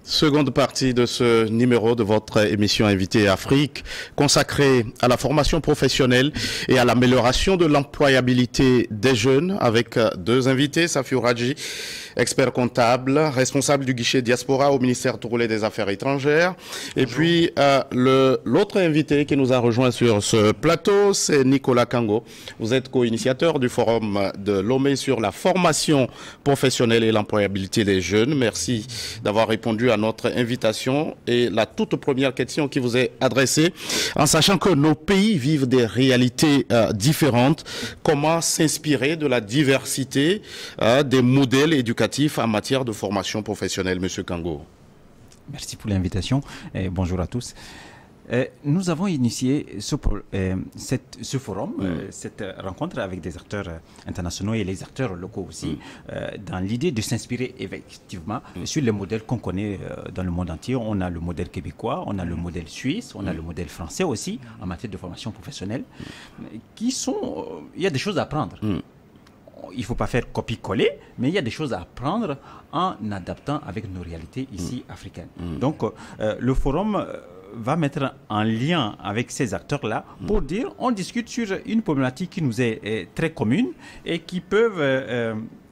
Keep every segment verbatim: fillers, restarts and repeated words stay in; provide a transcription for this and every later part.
Seconde partie de ce numéro de votre émission Invité Afrique, consacrée à la formation professionnelle et à l'amélioration de l'employabilité des jeunes, avec deux invités, Safiou Radji, expert comptable, responsable du guichet diaspora au ministère togolais des Affaires étrangères. Et Bonjour. Puis euh, le l'autre invité qui nous a rejoint sur ce plateau, c'est Nicolas Kango. Vous êtes co-initiateur du forum de Lomé sur la formation professionnelle et l'employabilité des jeunes. Merci d'avoir répondu à notre invitation. Et la toute première question qui vous est adressée, en sachant que nos pays vivent des réalités euh, différentes, comment s'inspirer de la diversité euh, des modèles éducatifs en matière de formation professionnelle, Monsieur Kango? Merci pour l'invitation et bonjour à tous. Euh, nous avons initié ce, euh, cette, ce forum, mm. euh, cette rencontre avec des acteurs internationaux et les acteurs locaux aussi, mm. euh, dans l'idée de s'inspirer effectivement mm. sur les modèles qu'on connaît euh, dans le monde entier. On a le modèle québécois, on a mm. le modèle suisse, on mm. a le modèle français aussi en matière de formation professionnelle, mm. qui sont... Euh, il y a des choses à apprendre. Mm. Il ne faut pas faire copier-coller, mais il y a des choses à apprendre en adaptant avec nos réalités ici mmh. africaines. Mmh. Donc, euh, le forum va mettre en lien avec ces acteurs-là mmh. pour dire, on discute sur une problématique qui nous est, est très commune et qui peuvent euh,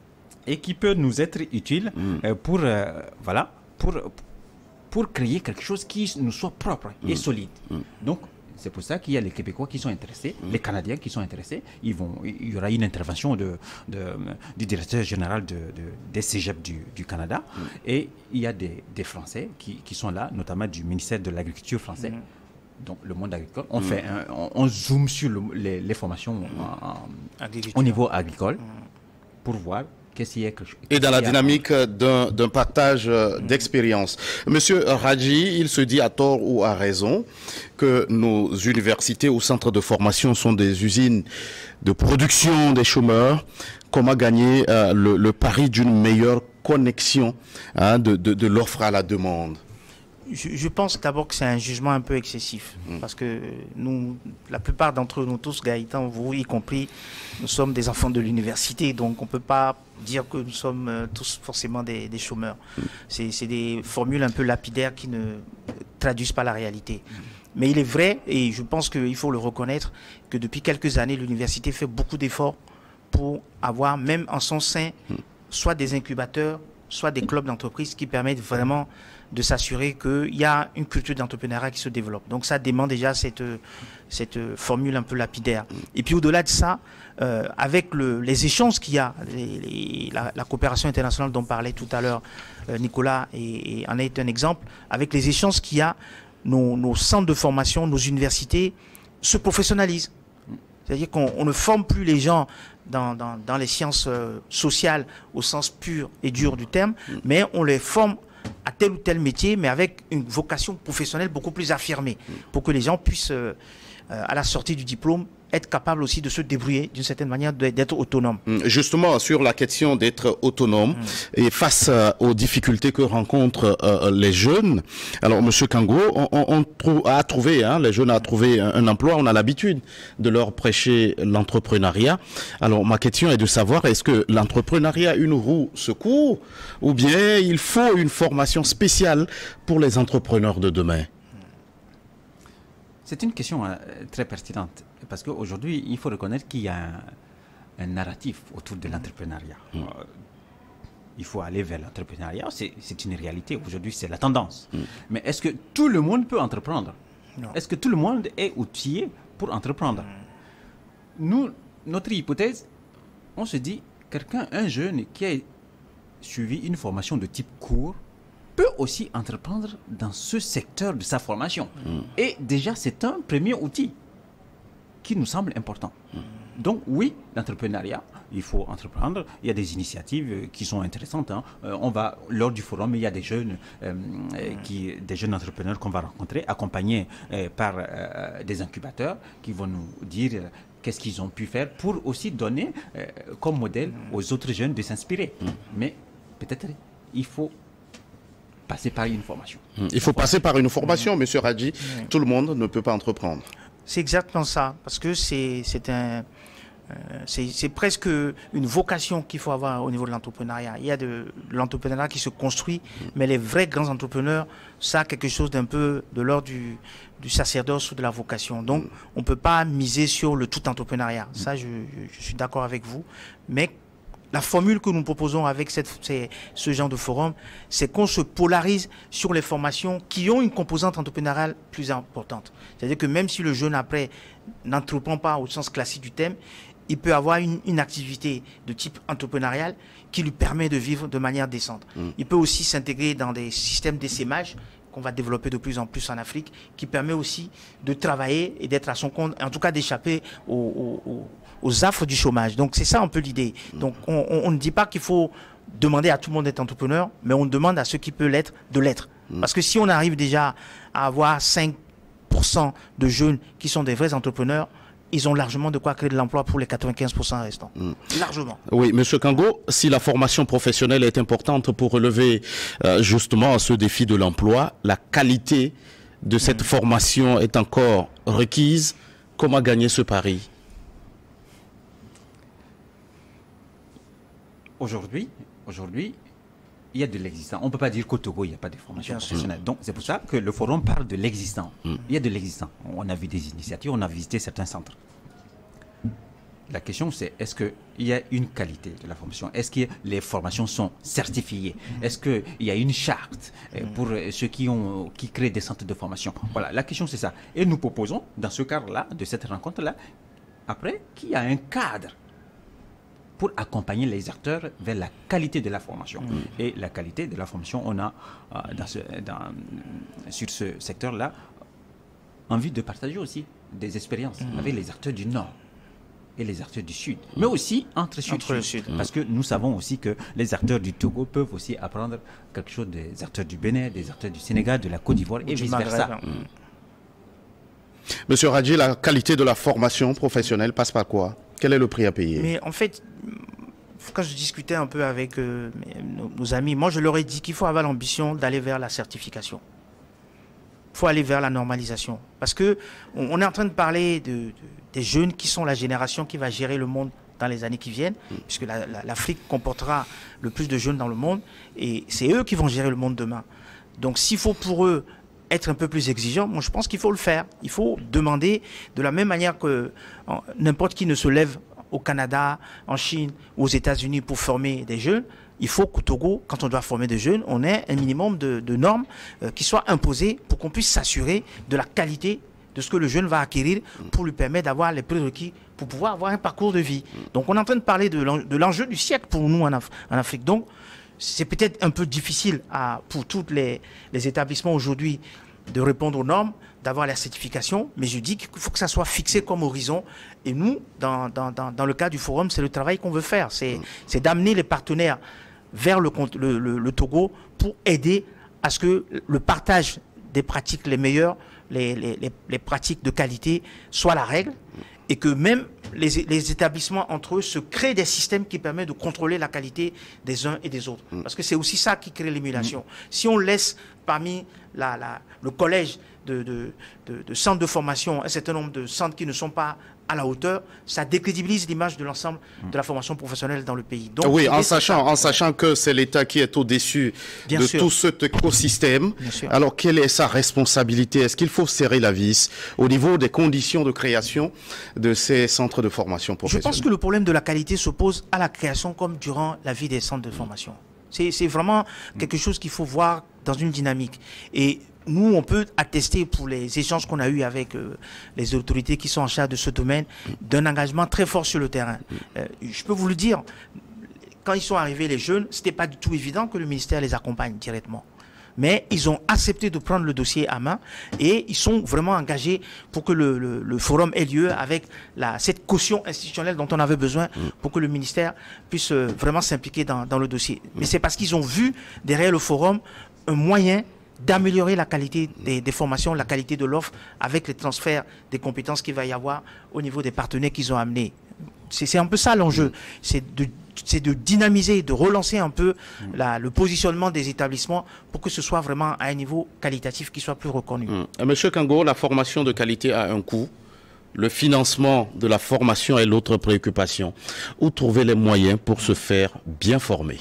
et qui peut nous être utile mmh. euh, pour euh, voilà pour pour créer quelque chose qui nous soit propre mmh. et solide. Mmh. Donc c'est pour ça qu'il y a les Québécois qui sont intéressés, mmh. les Canadiens qui sont intéressés. Ils vont, il y aura une intervention de, de, du directeur général de, de, des cégeps du, du Canada. Mmh. Et il y a des, des Français qui, qui sont là, notamment du ministère de l'Agriculture français. Mmh. Donc le monde agricole. On, mmh. fait un, on, on zoome sur le, les, les formations mmh. en, en, au niveau agricole mmh. pour voir. Qu'est-ce qu'il y a, et dans la dynamique d'un d'un partage d'expérience. Monsieur Radji, il se dit à tort ou à raison que nos universités ou centres de formation sont des usines de production des chômeurs. Comment gagner euh, le, le pari d'une meilleure connexion hein, de, de, de l'offre à la demande? Je, je pense d'abord que c'est un jugement un peu excessif, mmh. parce que nous, la plupart d'entre nous tous, Gaëtan, vous y compris, nous sommes des enfants de l'université, donc on ne peut pas dire que nous sommes euh, tous forcément des, des chômeurs. Mmh. C'est des formules un peu lapidaires qui ne traduisent pas la réalité. Mmh. Mais il est vrai, et je pense qu'il faut le reconnaître, que depuis quelques années, l'université fait beaucoup d'efforts pour avoir, même en son sein, mmh. soit des incubateurs, soit des clubs d'entreprise qui permettent vraiment de s'assurer qu'il y a une culture d'entrepreneuriat qui se développe. Donc ça demande déjà cette, cette formule un peu lapidaire. Et puis au-delà de ça, euh, avec le, les échanges qu'il y a, les, les, la, la coopération internationale dont parlait tout à l'heure euh, Nicolas, et, et en est un exemple, avec les échanges qu'il y a, nos, nos centres de formation, nos universités se professionnalisent. C'est-à-dire qu'on ne forme plus les gens dans, dans, dans les sciences euh, sociales au sens pur et dur du terme, mais on les forme à tel ou tel métier, mais avec une vocation professionnelle beaucoup plus affirmée, pour que les gens puissent, euh, à la sortie du diplôme, être capables aussi de se débrouiller d'une certaine manière, d'être autonomes. Justement, sur la question d'être autonome mmh. et face euh, aux difficultés que rencontrent euh, les jeunes, alors Monsieur Kango, on, on trou a trouvé, hein, les jeunes a trouvé un, un emploi, on a l'habitude de leur prêcher l'entrepreneuriat. Alors ma question est de savoir, est-ce que l'entrepreneuriat, une roue secours, ou bien il faut une formation spéciale pour les entrepreneurs de demain? C'est une question euh, très pertinente, parce qu'aujourd'hui, il faut reconnaître qu'il y a un, un narratif autour de l'entrepreneuriat. Mmh. Euh, il faut aller vers l'entrepreneuriat, c'est une réalité. Aujourd'hui, c'est la tendance. Mmh. Mais est-ce que tout le monde peut entreprendre? Est-ce que tout le monde est outillé pour entreprendre? mmh. Nous, notre hypothèse, on se dit, quelqu'un, un jeune qui a suivi une formation de type court, peut aussi entreprendre dans ce secteur de sa formation. Mmh. Et déjà, c'est un premier outil qui nous semble important. Mmh. Donc oui, l'entrepreneuriat, il faut entreprendre. Il y a des initiatives qui sont intéressantes. Hein. Euh, on va, lors du forum, il y a des jeunes, euh, qui, des jeunes entrepreneurs qu'on va rencontrer, accompagnés euh, par euh, des incubateurs qui vont nous dire euh, qu'est-ce qu'ils ont pu faire pour aussi donner euh, comme modèle aux autres jeunes de s'inspirer. Mmh. Mais peut-être il faut passer par une formation. Il faut passer par une formation, mmh. Monsieur Radji. Mmh. Tout le monde ne peut pas entreprendre. C'est exactement ça, parce que c'est un, Euh, c'est presque une vocation qu'il faut avoir au niveau de l'entrepreneuriat. Il y a de, de l'entrepreneuriat qui se construit, mais les vrais grands entrepreneurs, ça a quelque chose d'un peu de l'ordre du, du sacerdoce ou de la vocation. Donc, on ne peut pas miser sur le tout entrepreneuriat. Ça, je, je, je suis d'accord avec vous. Mais la formule que nous proposons avec cette, ce genre de forum, c'est qu'on se polarise sur les formations qui ont une composante entrepreneuriale plus importante. C'est-à-dire que même si le jeune, après, n'entreprend pas au sens classique du thème, il peut avoir une, une activité de type entrepreneurial qui lui permet de vivre de manière décente. Mm. Il peut aussi s'intégrer dans des systèmes d'essaimage qu'on va développer de plus en plus en Afrique, qui permet aussi de travailler et d'être à son compte, en tout cas d'échapper aux, aux, aux affres du chômage. Donc c'est ça un peu l'idée. Mm. Donc on, on, on ne dit pas qu'il faut demander à tout le monde d'être entrepreneur, mais on demande à ceux qui peuvent l'être de l'être. Mm. Parce que si on arrive déjà à avoir cinq pour cent de jeunes qui sont des vrais entrepreneurs, ils ont largement de quoi créer de l'emploi pour les quatre-vingt-quinze pour cent restants. Mmh. Largement. Oui, Monsieur Kango, si la formation professionnelle est importante pour relever euh, justement ce défi de l'emploi, la qualité de cette mmh. formation est encore requise. Comment gagner ce pari? Aujourd'hui, aujourd'hui, il y a de l'existant. On ne peut pas dire qu'au Togo, il n'y a pas de formation professionnelle. Donc, c'est pour ça que le forum parle de l'existant. Mm. Il y a de l'existant. On a vu des initiatives, on a visité certains centres. La question, c'est est-ce qu'il y a une qualité de la formation? Est-ce que les formations sont certifiées? mm. Est-ce qu'il y a une charte mm. pour ceux qui, ont, qui créent des centres de formation? Voilà, la question, c'est ça. Et nous proposons, dans ce cadre-là, de cette rencontre-là, après, qu'il y a un cadre pour accompagner les acteurs vers la qualité de la formation. Mmh. Et la qualité de la formation, on a, euh, dans ce, dans, sur ce secteur-là, envie de partager aussi des expériences mmh. avec les acteurs du Nord et les acteurs du Sud, mmh. mais aussi entre Sud et Sud. Parce que nous savons aussi que les acteurs du Togo peuvent aussi apprendre quelque chose des acteurs du Bénin, des acteurs du Sénégal, de la Côte d'Ivoire et vice-versa. Mmh. Monsieur Radji, la qualité de la formation professionnelle passe par quoi? Quel est le prix à payer? Mais en fait, quand je discutais un peu avec euh, nos, nos amis, moi je leur ai dit qu'il faut avoir l'ambition d'aller vers la certification. Il faut aller vers la normalisation. Parce que on, on est en train de parler de, de, des jeunes qui sont la génération qui va gérer le monde dans les années qui viennent, mmh. puisque la, la, l'Afrique comportera le plus de jeunes dans le monde, et c'est eux qui vont gérer le monde demain. Donc s'il faut pour eux être un peu plus exigeant, moi je pense qu'il faut le faire. Il faut demander de la même manière que n'importe qui ne se lève au Canada, en Chine ou aux États-Unis pour former des jeunes. Il faut qu'au Togo, quand on doit former des jeunes, on ait un minimum de, de normes euh, qui soient imposées pour qu'on puisse s'assurer de la qualité de ce que le jeune va acquérir pour lui permettre d'avoir les prérequis pour pouvoir avoir un parcours de vie. Donc on est en train de parler de l'enjeu du siècle pour nous en, Af en Afrique. Donc c'est peut-être un peu difficile à, pour tous les, les établissements aujourd'hui de répondre aux normes, d'avoir la certification, mais je dis qu'il faut que ça soit fixé comme horizon. Et nous, dans, dans, dans, dans le cas du forum, c'est le travail qu'on veut faire. C'est mmh. d'amener les partenaires vers le, le, le, le Togo pour aider à ce que le partage des pratiques les meilleures, les, les, les, les pratiques de qualité soit la règle, et que même les, les établissements entre eux se créent des systèmes qui permettent de contrôler la qualité des uns et des autres. Parce que c'est aussi ça qui crée l'émulation. Mmh. Si on laisse parmi la, la, le collège de, de, de, de centres de formation un certain nombre de centres qui ne sont pas à la hauteur, ça décrédibilise l'image de l'ensemble de la formation professionnelle dans le pays. Donc, oui, en sachant, en sachant que c'est l'État qui est au-dessus de sûr. tout cet écosystème. Alors, quelle est sa responsabilité? Est-ce qu'il faut serrer la vis au niveau des conditions de création de ces centres de formation professionnelle? Je pense que le problème de la qualité se pose à la création comme durant la vie des centres de formation. C'est vraiment quelque chose qu'il faut voir dans une dynamique. Et nous, on peut attester pour les échanges qu'on a eus avec euh, les autorités qui sont en charge de ce domaine, d'un engagement très fort sur le terrain. Euh, je peux vous le dire, quand ils sont arrivés, les jeunes, ce n'était pas du tout évident que le ministère les accompagne directement. Mais ils ont accepté de prendre le dossier à main et ils sont vraiment engagés pour que le, le, le forum ait lieu avec la, cette caution institutionnelle dont on avait besoin pour que le ministère puisse euh, vraiment s'impliquer dans, dans le dossier. Mais c'est parce qu'ils ont vu derrière le forum un moyen d'améliorer la qualité des, des formations, la qualité de l'offre avec les transferts des compétences qu'il va y avoir au niveau des partenaires qu'ils ont amenés. C'est un peu ça l'enjeu, c'est de, de dynamiser, de relancer un peu la, le positionnement des établissements pour que ce soit vraiment à un niveau qualitatif qui soit plus reconnu. Mmh. Monsieur Kango, la formation de qualité a un coût. le financement de la formation est l'autre préoccupation. Où trouver les moyens pour se faire bien former?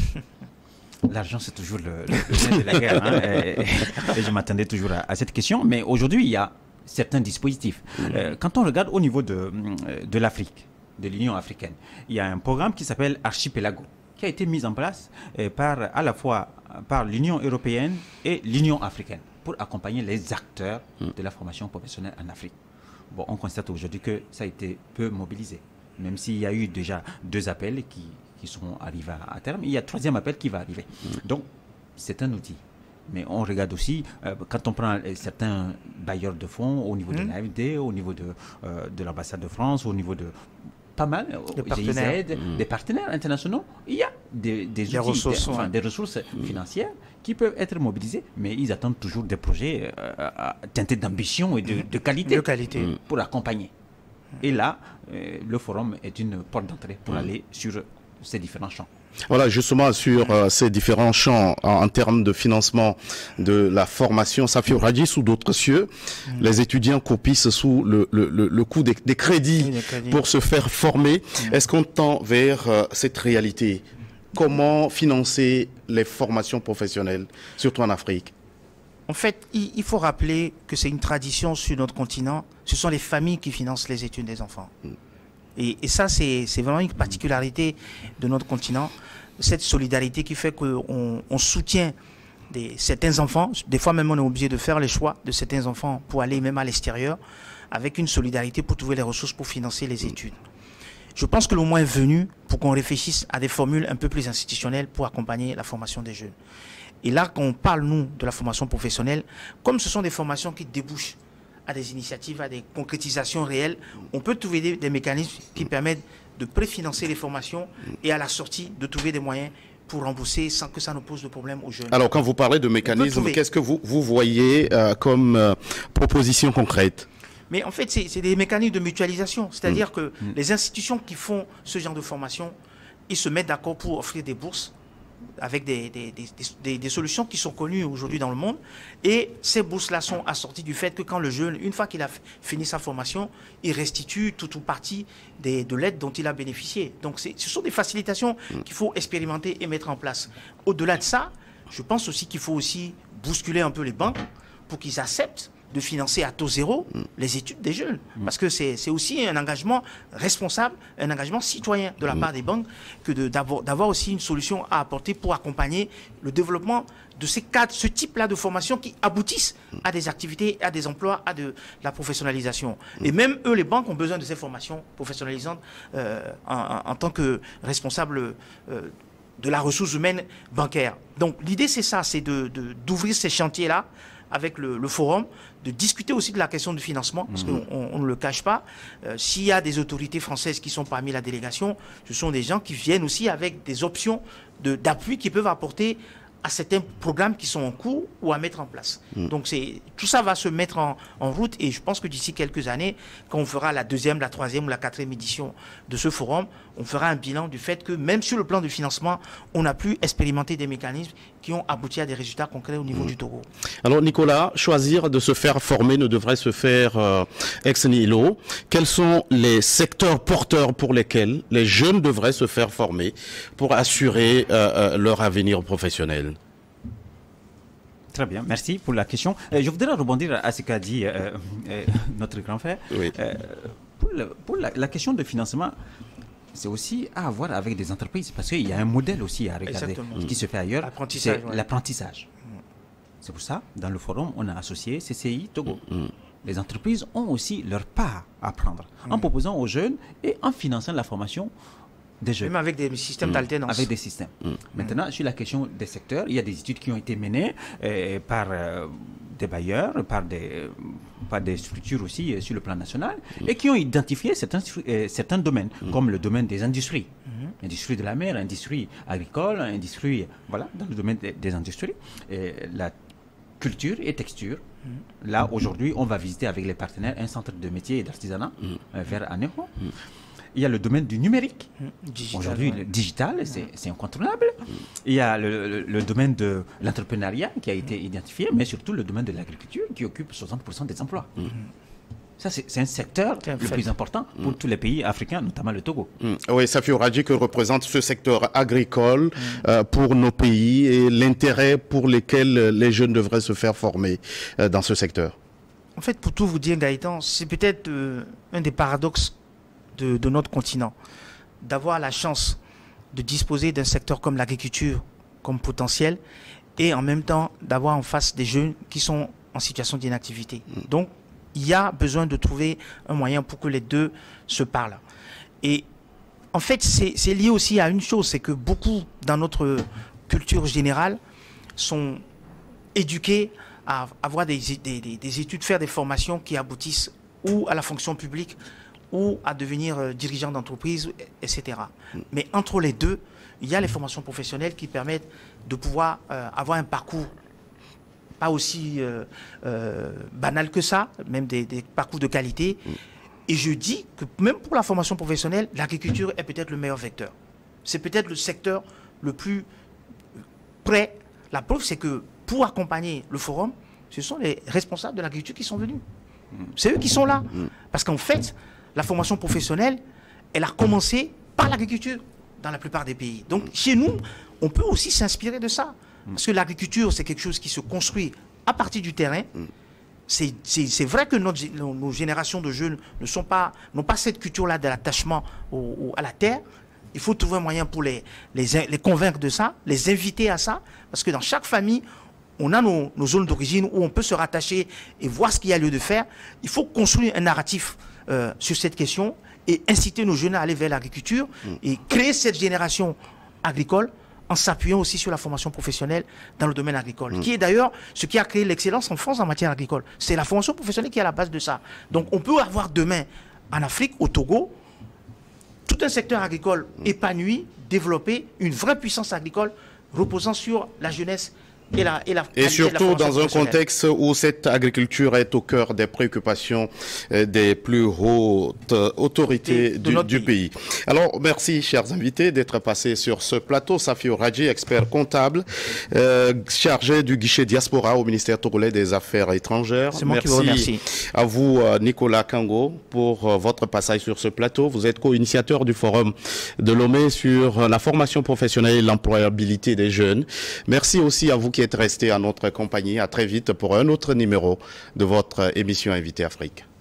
L'argent, c'est toujours le, le, le nerf de la guerre. Hein, et, et je m'attendais toujours à, à cette question. Mais aujourd'hui, il y a certains dispositifs. Mmh. Euh, quand on regarde au niveau de, de l'Afrique, de l'Union africaine, il y a un programme qui s'appelle Archipelago, qui a été mis en place euh, par, à la fois par l'Union européenne et l'Union africaine pour accompagner les acteurs mmh. de la formation professionnelle en Afrique. Bon, on constate aujourd'hui que ça a été peu mobilisé, même s'il y a eu déjà deux appels qui... qui sont arrivés à, à terme. Il y a un troisième appel qui va arriver. Mmh. Donc, c'est un outil. Mais on regarde aussi, euh, quand on prend euh, certains bailleurs de fonds, au niveau mmh. de l'A F D, au niveau de, euh, de l'ambassade de France, au niveau de pas mal, des partenaires. G I Z, mmh. des partenaires internationaux, il y a des, des, des outils, ressources, des, enfin, ouais. des ressources mmh. financières qui peuvent être mobilisées, mais ils attendent toujours des projets euh, teintés d'ambition et de, de qualité, de qualité. Mmh. pour accompagner. Et là, euh, le forum est une porte d'entrée pour mmh. aller sur ces différents champs. Voilà, justement sur euh, ces différents champs en, en termes de financement de la formation, Safio Radji, sous d'autres cieux, mmh. les étudiants copissent sous le, le, le, le coût des, des crédits oui, crédits. pour se faire former. Mmh. Est-ce qu'on tend vers euh, cette réalité? Comment financer les formations professionnelles, surtout en Afrique? En fait, il, il faut rappeler que c'est une tradition sur notre continent. Ce sont les familles qui financent les études des enfants. Mmh. Et, et ça, c'est vraiment une particularité de notre continent, cette solidarité qui fait qu'on on soutient des, certains enfants. Des fois même, on est obligé de faire les choix de certains enfants pour aller même à l'extérieur, avec une solidarité pour trouver les ressources pour financer les études. Je pense que le moment est venu pour qu'on réfléchisse à des formules un peu plus institutionnelles pour accompagner la formation des jeunes. Et là, quand on parle, nous, de la formation professionnelle, comme ce sont des formations qui débouchent à des initiatives, à des concrétisations réelles, on peut trouver des, des mécanismes qui permettent de préfinancer les formations et à la sortie de trouver des moyens pour rembourser sans que ça ne pose de problème aux jeunes. Alors quand vous parlez de mécanismes, qu'est-ce que vous, vous voyez euh, comme euh, proposition concrète? Mais en fait, c'est des mécanismes de mutualisation, c'est-à-dire mmh. que mmh. les institutions qui font ce genre de formation, ils se mettent d'accord pour offrir des bourses avec des, des, des, des, des solutions qui sont connues aujourd'hui dans le monde. Et ces bourses-là sont assorties du fait que quand le jeune, une fois qu'il a fini sa formation, il restitue tout ou partie des, de l'aide dont il a bénéficié. Donc ce sont des facilitations qu'il faut expérimenter et mettre en place. Au-delà de ça, je pense aussi qu'il faut aussi bousculer un peu les banques pour qu'ils acceptent de financer à taux zéro les études des jeunes. Parce que c'est aussi un engagement responsable, un engagement citoyen de la part des banques, que d'avoir aussi une solution à apporter pour accompagner le développement de ces cadres, ce type-là de formation qui aboutissent à des activités, à des emplois, à de la professionnalisation. Et même eux, les banques, ont besoin de ces formations professionnalisantes euh, en, en tant que responsables euh, de la ressource humaine bancaire. Donc l'idée, c'est ça, c'est de, de, d'ouvrir ces chantiers-là avec le, le forum, de discuter aussi de la question du financement, parce mmh. qu'on ne le cache pas. Euh, S'il y a des autorités françaises qui sont parmi la délégation, ce sont des gens qui viennent aussi avec des options d'appui qu'ils peuvent apporter à certains programmes qui sont en cours ou à mettre en place. Mmh. Donc tout ça va se mettre en, en route, et je pense que d'ici quelques années, quand on fera la deuxième, la troisième ou la quatrième édition de ce forum, on fera un bilan du fait que même sur le plan du financement, on a pu expérimenter des mécanismes qui ont abouti à des résultats concrets au niveau mmh. du Togo. Alors Nicolas, choisir de se faire former ne devrait se faire euh, ex nihilo. Quels sont les secteurs porteurs pour lesquels les jeunes devraient se faire former pour assurer euh, euh, leur avenir professionnel? Très bien, merci pour la question. Euh, je voudrais rebondir à ce qu'a dit euh, euh, notre grand frère. Oui. Euh, pour le, pour la, la question de financement, c'est aussi à avoir avec des entreprises, parce qu'il y a un modèle aussi à regarder. Exactement. Ce qui se fait ailleurs, c'est l'apprentissage. Ouais. C'est pour ça, dans le forum, on a associé C C I Togo. Mm. Les entreprises ont aussi leur part à prendre, mm. en proposant aux jeunes et en finançant la formation des jeunes. Même avec des systèmes mmh. d'alternance. Avec des systèmes. Mmh. Maintenant, sur la question des secteurs, il y a des études qui ont été menées euh, par euh, des bailleurs, par des, par des structures aussi euh, sur le plan national, mmh. et qui ont identifié certains, euh, certains domaines, mmh. comme le domaine des industries. Mmh. Industrie de la mer, industrie agricole, industrie, voilà, dans le domaine des, des industries. Et la culture et texture. Mmh. Là, aujourd'hui, on va visiter avec les partenaires un centre de métier et d'artisanat mmh. euh, vers Anéro. Mmh. Il y a le domaine du numérique. Mmh. Aujourd'hui, ouais. le digital, mmh. c'est incontournable. Mmh. Il y a le, le, le domaine de l'entrepreneuriat qui a été identifié, mais surtout le domaine de l'agriculture qui occupe soixante pour cent des emplois. Mmh. Ça, c'est un secteur un le fait. plus important pour Mm. tous les pays africains, notamment le Togo. Mm. Oui, Safiou Radji, que représente ce secteur agricole mm. euh, pour nos pays et l'intérêt pour lequel les jeunes devraient se faire former euh, dans ce secteur. En fait, pour tout vous dire, Gaëtan, c'est peut-être euh, un des paradoxes de, de notre continent, d'avoir la chance de disposer d'un secteur comme l'agriculture, comme potentiel, et en même temps d'avoir en face des jeunes qui sont en situation d'inactivité. Mm. Donc, il y a besoin de trouver un moyen pour que les deux se parlent. Et en fait, c'est lié aussi à une chose, c'est que beaucoup dans notre culture générale sont éduqués à avoir des, des, des études, faire des formations qui aboutissent ou à la fonction publique ou à devenir euh, dirigeant d'entreprise, et cetera. Mm. Mais entre les deux, il y a les formations professionnelles qui permettent de pouvoir euh, avoir un parcours pas aussi euh, euh, banal que ça, même des, des parcours de qualité. Mm. Et je dis que même pour la formation professionnelle, l'agriculture est peut-être le meilleur vecteur. C'est peut-être le secteur le plus prêt. La preuve, c'est que pour accompagner le forum, ce sont les responsables de l'agriculture qui sont venus. Mm. C'est eux qui sont là. Mm. Parce qu'en fait, la formation professionnelle, elle a commencé par l'agriculture dans la plupart des pays. Donc, chez nous, on peut aussi s'inspirer de ça. Parce que l'agriculture, c'est quelque chose qui se construit à partir du terrain. C'est vrai que notre, nos générations de jeunes ne sont pas, n'ont pas cette culture-là de l'attachement à la terre. Il faut trouver un moyen pour les, les, les convaincre de ça, les inviter à ça. Parce que dans chaque famille, on a nos, nos zones d'origine où on peut se rattacher et voir ce qu'il y a lieu de faire. Il faut construire un narratif euh, sur cette question et inciter nos jeunes à aller vers l'agriculture et créer cette génération agricole en s'appuyant aussi sur la formation professionnelle dans le domaine agricole, mmh. qui est d'ailleurs ce qui a créé l'excellence en France en matière agricole. C'est la formation professionnelle qui est à la base de ça. Donc on peut avoir demain, en Afrique, au Togo, tout un secteur agricole mmh. épanoui, développé, une vraie puissance agricole reposant sur la jeunesse et la Et, la, et surtout dans un contexte où cette agriculture est au cœur des préoccupations euh, des plus hautes autorités de, de du, du pays. pays. Alors, merci, chers invités, d'être passés sur ce plateau. Safiou Radji, expert comptable, euh, chargé du guichet diaspora au ministère togolais des Affaires étrangères. C'est moi qui vous remercie. À vous, Nicolas Kango, pour euh, votre passage sur ce plateau. Vous êtes co-initiateur du Forum de Lomé sur la formation professionnelle et l'employabilité des jeunes. Merci aussi à vous qui êtes resté à notre compagnie. À très vite pour un autre numéro de votre émission Invité Afrique.